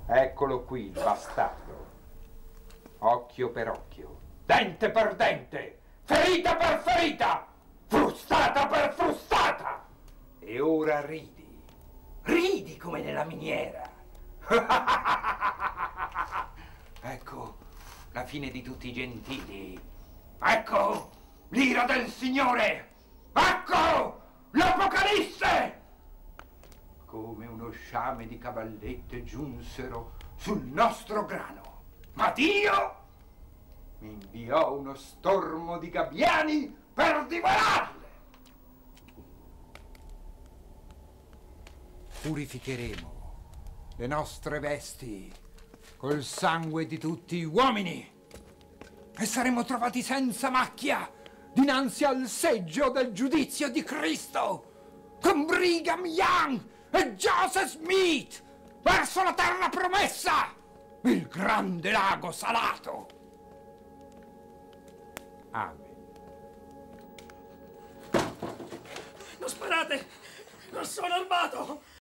Eccolo qui il bastardo. Occhio per occhio, dente per dente, ferita per ferita, frustata per frustata. E ora ridi, ridi come nella miniera. Ecco la fine di tutti i gentili. Ecco l'ira del Signore. Ecco l'Apocalisse. Come uno sciame di cavallette giunsero sul nostro grano. Ma Dio mi inviò uno stormo di gabbiani per divorarle. Purificheremo le nostre vesti col sangue di tutti gli uomini e saremo trovati senza macchia dinanzi al seggio del giudizio di Cristo con Brigham Young e Joseph Smith verso la terra promessa, il grande lago salato. Amen. Non sparate! Non sono armato!